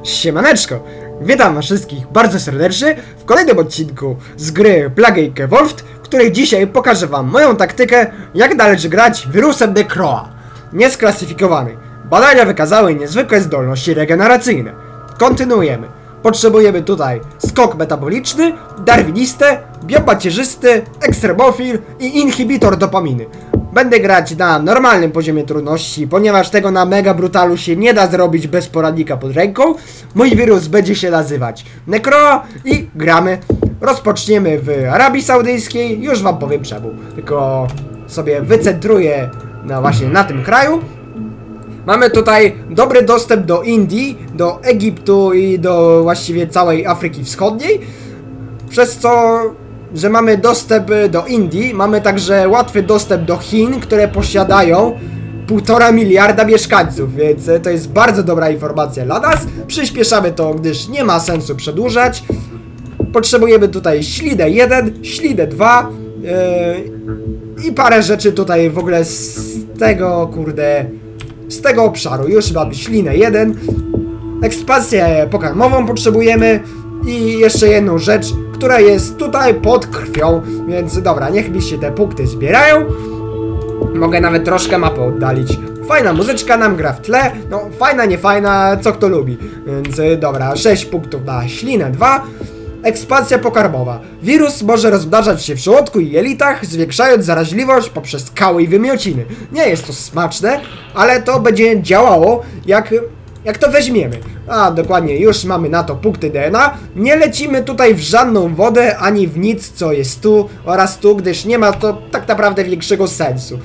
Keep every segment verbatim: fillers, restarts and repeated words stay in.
Siemaneczko! Witam was wszystkich bardzo serdecznie w kolejnym odcinku z gry Plague Inc. Evolved, w której dzisiaj pokażę wam moją taktykę, jak należy grać wirusem Necroa. Niesklasyfikowany. Badania wykazały niezwykłe zdolności regeneracyjne. Kontynuujemy. Potrzebujemy tutaj skok metaboliczny, darwiniste, biomacierzysty, ekstremofil i inhibitor dopaminy. Będę grać na normalnym poziomie trudności, ponieważ tego na Mega Brutalu się nie da zrobić bez poradnika pod ręką. Mój wirus będzie się nazywać Necroa i gramy. Rozpoczniemy w Arabii Saudyjskiej, już wam powiem czemu. Tylko sobie wycentruję no właśnie na tym kraju. Mamy tutaj dobry dostęp do Indii, do Egiptu i do właściwie całej Afryki Wschodniej. Przez co, że mamy dostęp do Indii, mamy także łatwy dostęp do Chin, które posiadają półtora miliarda mieszkańców, więc to jest bardzo dobra informacja dla nas. Przyspieszamy to, gdyż nie ma sensu przedłużać. Potrzebujemy tutaj ślinę jeden, ślinę dwa yy, i parę rzeczy tutaj w ogóle z tego, kurde, z tego obszaru. Już mamy ślinę jeden, ekspansję pokarmową potrzebujemy i jeszcze jedną rzecz, która jest tutaj pod krwią, więc dobra, niech mi się te punkty zbierają. Mogę nawet troszkę mapę oddalić. Fajna muzyczka nam gra w tle, no fajna, nie fajna, co kto lubi. Więc dobra, sześć punktów na ślinę dwa. Ekspansja pokarmowa. Wirus może rozmnażać się w żołądku i jelitach, zwiększając zaraźliwość poprzez skały i wymiociny. Nie jest to smaczne, ale to będzie działało jak... jak to weźmiemy. A dokładnie, już mamy na to punkty D N A. Nie lecimy tutaj w żadną wodę, ani w nic, co jest tu oraz tu, gdyż nie ma to tak naprawdę większego sensu.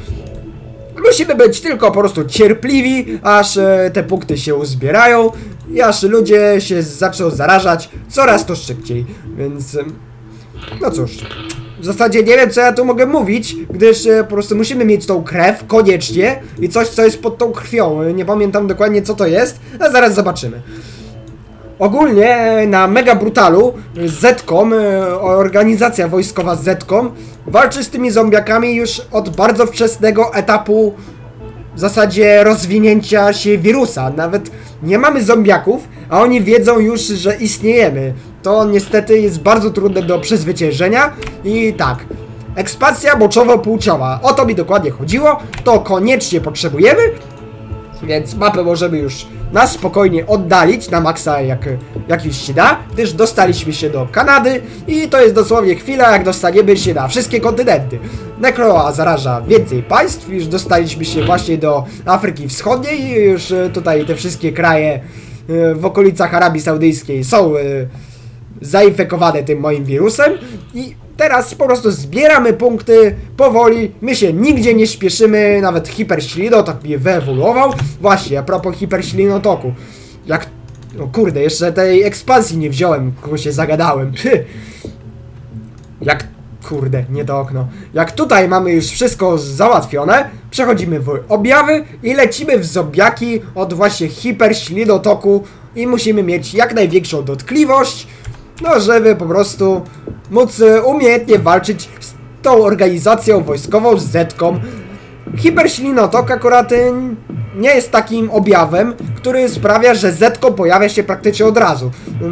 Musimy być tylko po prostu cierpliwi, aż e, te punkty się uzbierają i aż ludzie się zaczną zarażać coraz to szybciej. Więc... E, no cóż... W zasadzie nie wiem, co ja tu mogę mówić, gdyż e, po prostu musimy mieć tą krew, koniecznie, i coś, co jest pod tą krwią. Nie pamiętam dokładnie, co to jest, a zaraz zobaczymy. Ogólnie e, na Mega Brutalu Z-kom, e, organizacja wojskowa Z-kom, walczy z tymi zombiakami już od bardzo wczesnego etapu w zasadzie rozwinięcia się wirusa. Nawet nie mamy zombiaków, a oni wiedzą już, że istniejemy. To niestety jest bardzo trudne do przezwyciężenia. I tak, ekspansja moczowo-płciowa. O to mi dokładnie chodziło. To koniecznie potrzebujemy. Więc mapę możemy już na spokojnie oddalić na maksa, jak, jak już się da, gdyż dostaliśmy się do Kanady i to jest dosłownie chwila, jak dostaniemy się na wszystkie kontynenty. Necroa zaraża więcej państw, już dostaliśmy się właśnie do Afryki Wschodniej i już tutaj te wszystkie kraje w okolicach Arabii Saudyjskiej są zainfekowane tym moim wirusem i teraz po prostu zbieramy punkty powoli, my się nigdzie nie śpieszymy, nawet hiperślinotok mnie wyewoluował. Właśnie, a propos hiperślinotoku, jak... o kurde, jeszcze tej ekspansji nie wziąłem, kogo się zagadałem. Jak... kurde, nie to okno. Jak tutaj mamy już wszystko załatwione, przechodzimy w objawy i lecimy w zombiaki od właśnie hiperślinotoku i musimy mieć jak największą dotkliwość, no żeby po prostu móc umiejętnie walczyć z tą organizacją wojskową z Z-kom. Hiperślinotok akurat nie jest takim objawem, który sprawia, że Z-kom pojawia się praktycznie od razu.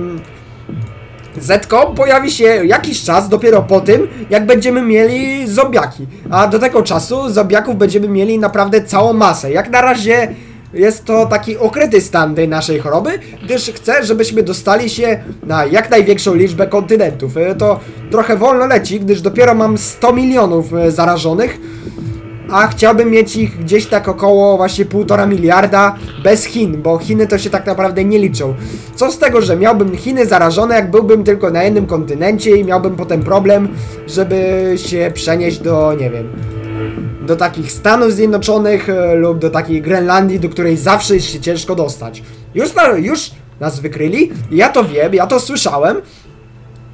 Z-kom pojawi się jakiś czas dopiero po tym, jak będziemy mieli zombiaki. A do tego czasu zombiaków będziemy mieli naprawdę całą masę. Jak na razie jest to taki ukryty stan tej naszej choroby, gdyż chcę, żebyśmy dostali się na jak największą liczbę kontynentów. To trochę wolno leci, gdyż dopiero mam sto milionów zarażonych, a chciałbym mieć ich gdzieś tak około właśnie półtora miliarda bez Chin, bo Chiny to się tak naprawdę nie liczą. Co z tego, że miałbym Chiny zarażone, jak byłbym tylko na jednym kontynencie i miałbym potem problem, żeby się przenieść do, nie wiem, do takich Stanów Zjednoczonych e, lub do takiej Grenlandii, do której zawsze jest się ciężko dostać. Już, na, już nas wykryli, ja to wiem, ja to słyszałem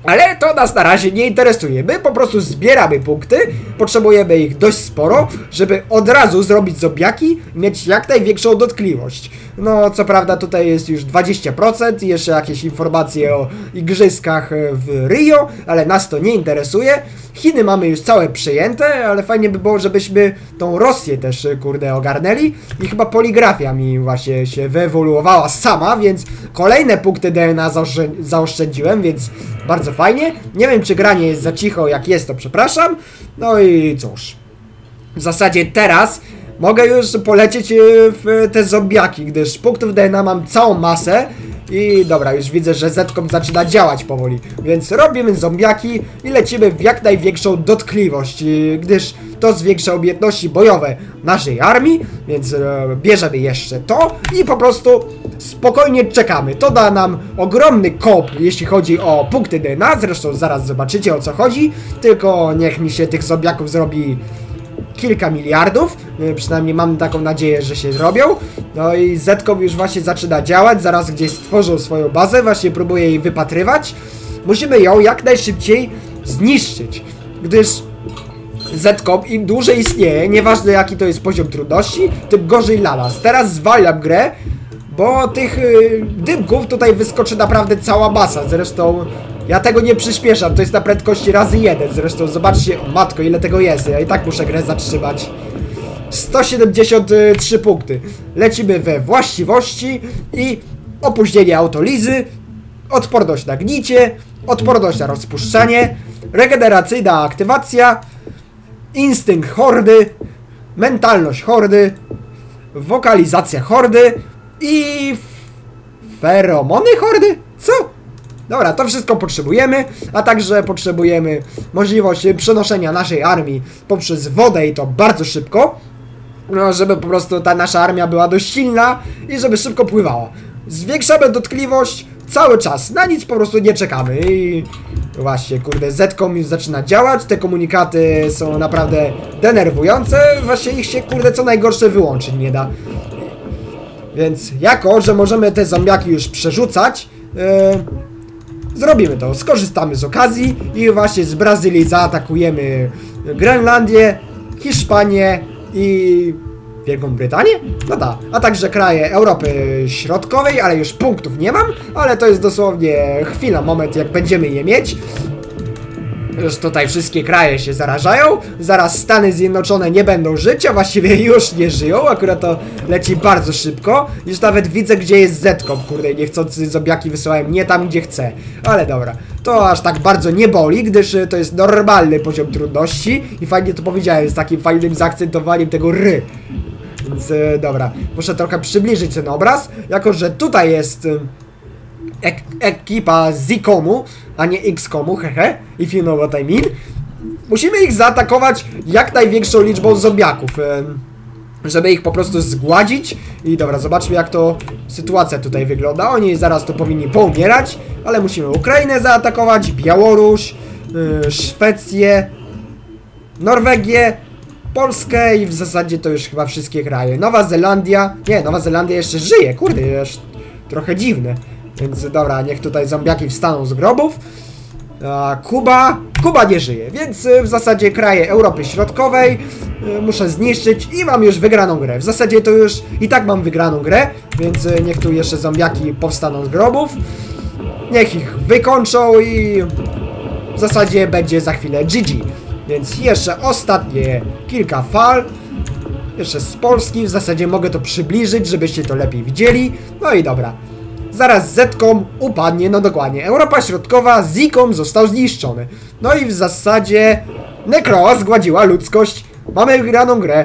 Ale to nas na razie nie interesuje. My po prostu zbieramy punkty, potrzebujemy ich dość sporo, żeby od razu zrobić zombiaki i mieć jak największą dotkliwość. No, co prawda tutaj jest już dwadzieścia procent i jeszcze jakieś informacje o igrzyskach w Rio, ale nas to nie interesuje. Chiny mamy już całe przejęte, ale fajnie by było, żebyśmy tą Rosję też, kurde, ogarnęli. I chyba poligrafia mi właśnie się wyewoluowała sama, więc kolejne punkty D N A zaoszczędziłem, więc bardzo fajnie. Nie wiem, czy granie jest za cicho, jak jest, to przepraszam. No i cóż. W zasadzie teraz mogę już polecieć w te zombiaki, gdyż punktów D N A mam całą masę. I dobra, już widzę, że Z-kom zaczyna działać powoli. Więc robimy zombiaki i lecimy w jak największą dotkliwość, gdyż to zwiększa umiejętności bojowe naszej armii. Więc e, bierzemy jeszcze to i po prostu spokojnie czekamy. To da nam ogromny kop, jeśli chodzi o punkty D N A. Zresztą zaraz zobaczycie, o co chodzi. Tylko niech mi się tych zombiaków zrobi kilka miliardów, przynajmniej mam taką nadzieję, że się zrobią. No i Z-kom już właśnie zaczyna działać, zaraz gdzieś stworzył swoją bazę, właśnie próbuję jej wypatrywać. Musimy ją jak najszybciej zniszczyć, gdyż Z-kom im dłużej istnieje, nieważne jaki to jest poziom trudności, tym gorzej dla nas. Teraz zwalniam grę, bo tych yy, dymków tutaj wyskoczy naprawdę cała masa, zresztą ja tego nie przyspieszam, to jest na prędkości razy jeden. Zresztą zobaczcie, o matko, ile tego jest. Ja i tak muszę grę zatrzymać. sto siedemdziesiąt trzy punkty. Lecimy we właściwości i opóźnienie autolizy, odporność na gnicie, odporność na rozpuszczanie, regeneracyjna aktywacja, instynkt hordy, mentalność hordy, wokalizacja hordy i feromony hordy? Co? Dobra, to wszystko potrzebujemy, a także potrzebujemy możliwość przenoszenia naszej armii poprzez wodę i to bardzo szybko. No, żeby po prostu ta nasza armia była dość silna i żeby szybko pływała. Zwiększamy dotkliwość cały czas, na nic po prostu nie czekamy. I właśnie, kurde, Z-kom już zaczyna działać, te komunikaty są naprawdę denerwujące, właśnie ich się, kurde, co najgorsze wyłączyć nie da. Więc jako, że możemy te zombiaki już przerzucać, yy, zrobimy to, skorzystamy z okazji i właśnie z Brazylii zaatakujemy Grenlandię, Hiszpanię i Wielką Brytanię? No tak, a także kraje Europy Środkowej, ale już punktów nie mam, ale to jest dosłownie chwila, moment, jak będziemy je mieć. Już tutaj wszystkie kraje się zarażają, zaraz Stany Zjednoczone nie będą żyć, a właściwie już nie żyją, akurat to leci bardzo szybko. Już nawet widzę, gdzie jest Z-kom, kurde, niechcący zombiaki wysyłałem nie tam, gdzie chcę. Ale dobra, to aż tak bardzo nie boli, gdyż to jest normalny poziom trudności i fajnie to powiedziałem, z takim fajnym zaakcentowaniem tego ry. Więc e, dobra, muszę trochę przybliżyć ten obraz, jako że tutaj jest ek ekipa Z-komu, a nie X-komu, hehe, if you know what I mean. Musimy ich zaatakować jak największą liczbą zombiaków, e, żeby ich po prostu zgładzić. I dobra, zobaczmy, jak to sytuacja tutaj wygląda. Oni zaraz tu powinni poumierać, ale musimy Ukrainę zaatakować, Białoruś, e, Szwecję, Norwegię, Polskę i w zasadzie to już chyba wszystkie kraje. Nowa Zelandia, nie, Nowa Zelandia jeszcze żyje, kurde, jest trochę dziwne. Więc dobra, niech tutaj zombiaki wstaną z grobów. A Kuba, Kuba nie żyje, więc w zasadzie kraje Europy Środkowej y, muszę zniszczyć i mam już wygraną grę. W zasadzie to już i tak mam wygraną grę, więc y, niech tu jeszcze zombiaki powstaną z grobów. Niech ich wykończą i w zasadzie będzie za chwilę G G. Więc jeszcze ostatnie kilka fal. Jeszcze z Polski, w zasadzie mogę to przybliżyć, żebyście to lepiej widzieli. No i dobra. Zaraz Z-kom upadnie, no dokładnie. Europa Środkowa, Z-kom został zniszczony. No i w zasadzie Necroa zgładziła ludzkość. Mamy wygraną grę.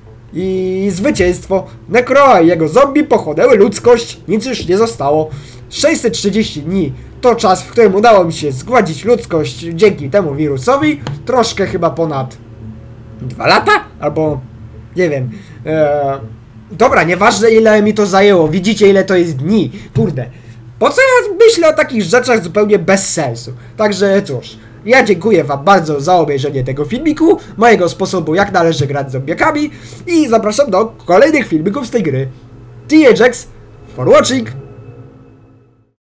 I zwycięstwo. Necroa i jego zombie pochłonęły ludzkość. Nic już nie zostało. sześćset trzydzieści dni to czas, w którym udało mi się zgładzić ludzkość dzięki temu wirusowi. Troszkę chyba ponad dwa lata? Albo nie wiem. Eee, dobra, nieważne ile mi to zajęło. Widzicie, ile to jest dni. Kurde. Po co ja myślę o takich rzeczach zupełnie bez sensu? Także cóż. Ja dziękuję wam bardzo za obejrzenie tego filmiku, mojego sposobu jak należy grać z zombiakami i zapraszam do kolejnych filmików z tej gry. T H X for watching!